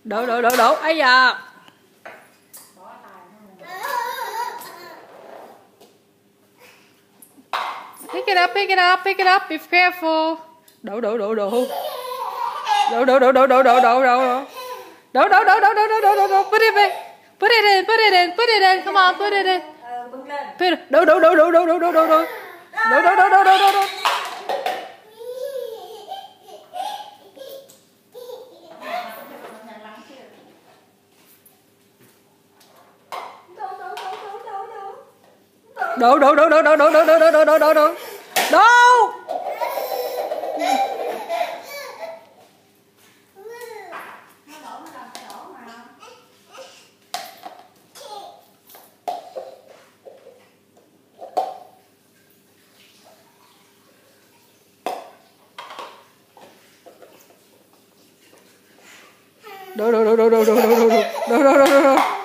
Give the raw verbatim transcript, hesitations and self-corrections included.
Đổ đổ đổ đổ. Ấy da. Pick it up, pick it up, pick it up. Be careful. Đổ đổ đổ đổ. Đổ đổ đổ đổ đổ đổ đổ đổ. Đổ đổ đổ đổ đổ đổ đổ đổ. Put it in. Put it in, put it in, put it in. Come on, put it in. Put it. Đổ đổ đổ đổ đổ đổ đổ đổ đổ. Đổ đổ đổ đổ đổ đổ đổ. Đổ đổ đổ đổ đổ đổ đổ đổ đổ đổ đổ đổ đổ. Đổ đổ đổ đổ đổ đổ đổ đổ đổ đổ đổ đổ đổ.